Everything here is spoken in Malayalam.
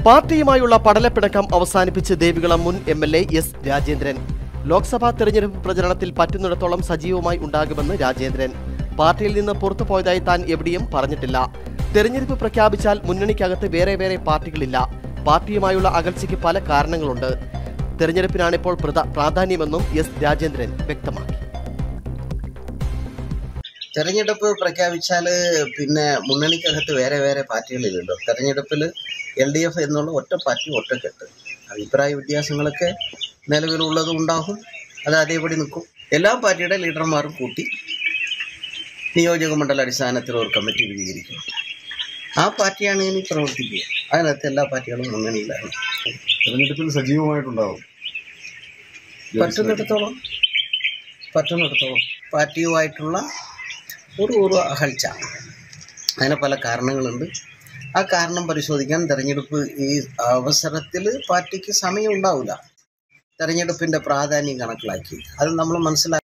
പാർട്ടിയുമായുള്ള പടലപ്പിണക്കം അവസാനിപ്പിച്ച് ദേവികുളം മുൻ MLA S. രാജേന്ദ്രൻ. ലോക്സഭാ തെരഞ്ഞെടുപ്പ് പ്രചരണത്തിൽ പറ്റുന്നിടത്തോളം സജീവമായി ഉണ്ടാകുമെന്ന് രാജേന്ദ്രൻ. പാർട്ടിയിൽ നിന്ന് പുറത്തുപോയതായി താൻ എവിടെയും പറഞ്ഞിട്ടില്ല. തെരഞ്ഞെടുപ്പ് പ്രഖ്യാപിച്ചാൽ മുന്നണിക്കകത്ത് വേറെ പാർട്ടികളില്ല. പാർട്ടിയുമായുള്ള അകൽച്ചയ്ക്ക് പല കാരണങ്ങളുണ്ട്. തെരഞ്ഞെടുപ്പിനാണിപ്പോൾ പ്രാധാന്യമെന്നും S. രാജേന്ദ്രൻ വ്യക്തമാക്കി. തെരഞ്ഞെടുപ്പ് പ്രഖ്യാപിച്ചാൽ പിന്നെ മുന്നണിക്കകത്ത് വേറെ പാർട്ടികളിലുണ്ടോ? തെരഞ്ഞെടുപ്പിൽ LDF എന്നുള്ള ഒറ്റ പാർട്ടി ഒറ്റക്കെട്ട്. അഭിപ്രായ വ്യത്യാസങ്ങളൊക്കെ നിലവിലുള്ളതും ഉണ്ടാകും, അത് അതേപടി നിൽക്കും. എല്ലാ പാർട്ടിയുടെ ലീഡർമാരും കൂട്ടി നിയോജക മണ്ഡല അടിസ്ഥാനത്തിൽ ഒരു കമ്മിറ്റി രൂപീകരിക്കും. ആ പാർട്ടിയാണ് ഇനി പ്രവർത്തിക്കുക. അതിനകത്ത് എല്ലാ പാർട്ടികളും മുന്നണിയിലാണ്. തെരഞ്ഞെടുപ്പിൽ സജീവമായിട്ടുണ്ടാകും. പറ്റുന്നിടത്തോളം പാർട്ടിയുമായിട്ടുള്ള ഒരു അകൽച്ച. അതിന് പല കാരണങ്ങളുണ്ട്. ആ കാരണം പരിശോധിക്കാൻ തെരഞ്ഞെടുപ്പ് ഈ അവസരത്തിൽ പാർട്ടിക്ക് സമയം ഉണ്ടാവില്ല. തെരഞ്ഞെടുപ്പിൻ്റെ പ്രാധാന്യം കണക്കിലാക്കി അത് നമ്മൾ മനസ്സിലാക്കി